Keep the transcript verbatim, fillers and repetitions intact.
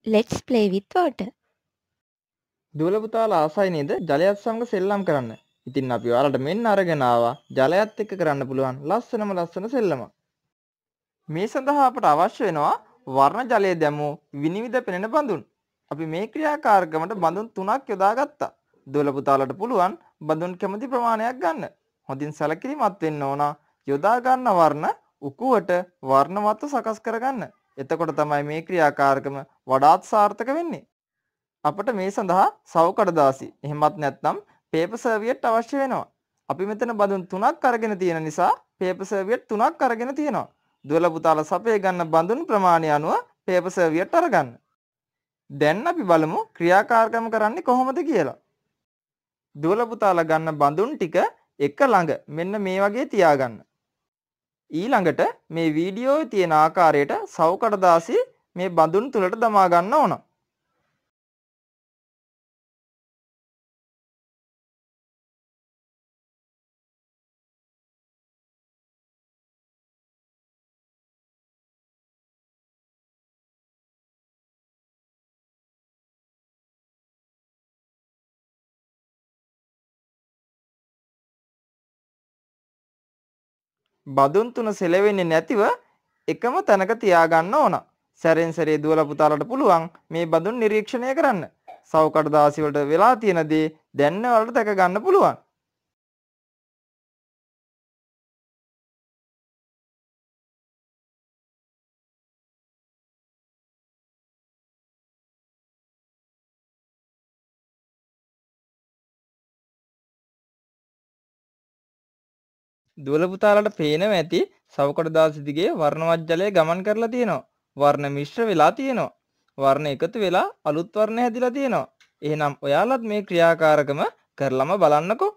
Let's play with water. දුවල පුතාලා ආසයි නේද ජලයත් සමග සෙල්ලම් කරන්න. ඉතින් අපි ඔයාලට මෙන්න අරගෙන ආවා ජලයත් එක්ක කරන්න පුළුවන් ලස්සනම ලස්සන සෙල්ලමක්. මේ සඳහා අපට අවශ්‍ය වෙනවා වර්ණ ජලයේ දැමූ විනිවිද පෙනෙන බඳුන්. අපි මේ ක්‍රියාකාරකමට බඳුන් තුනක් යොදා ගත්තා. දුවල පුතාලට පුළුවන් බඳුන් කැමති ප්‍රමාණයක් ගන්න. හොඳින් සැලකිලිමත් වෙන්න ඕන. යොදා ගන්න වර්ණ උකුවට වර්ණවත් සකස් කරගන්න. එතකොට තමයි මේ ක්‍රියාකාරකම වඩාත් සාර්ථක වෙන්නේ. අපට මේ සඳහා සව් කඩදාසි එහෙමත් නැත්නම් පේපර් සර්වියට් අවශ්‍ය වෙනවා. අපි මෙතන බඳුන් තුනක් අරගෙන තියෙන නිසා පේපර් සර්වියට් තුනක් අරගෙන තියෙනවා. දුවල පුතාලා සපේ ගන්න බඳුන් ප්‍රමාණය අනුව පේපර් සර්වියට් අරගන්න. දැන් අපි බලමු ක්‍රියාකාරකම කරන්නේ කොහොමද කියලා. දුවල පුතාලා ගන්න බඳුන් ටික එක ළඟ මෙන්න මේ වගේ තියාගන්න. ඊළඟට මේ වීඩියෝවේ තියෙන ආකාරයට සව් කඩදාසි මේ බඳුන් තුලට දමා ගන්න ඕන. බඳුන් තුන සෙලවෙන්නේ නැතිව එකම තැනක තියාගන්න ඕන. සැරෙන් සැරේ දුවල පුතාලට පුළුවන් මේ බඳුන් නිරීක්ෂණය කරන්න. සව් කඩදාසි වලට වෙලා තියෙන දේ දැන් වලට දැක ගන්න පුළුවන්. දුවල පුතාලට පේනවා ඇති සව් කඩදාසි දිගේ වර්ණවත් ජලය ගමන් කරලා තියෙනවා. වර්ණ මිශ්‍ර වෙලා තියෙනවා. වර්ණ එකතු වෙලා අලුත් වර්ණ හැදිලා තියෙනවා. එහෙනම් ඔයාලත් මේ ක්‍රියාකාරකම කරලම බලන්නකෝ.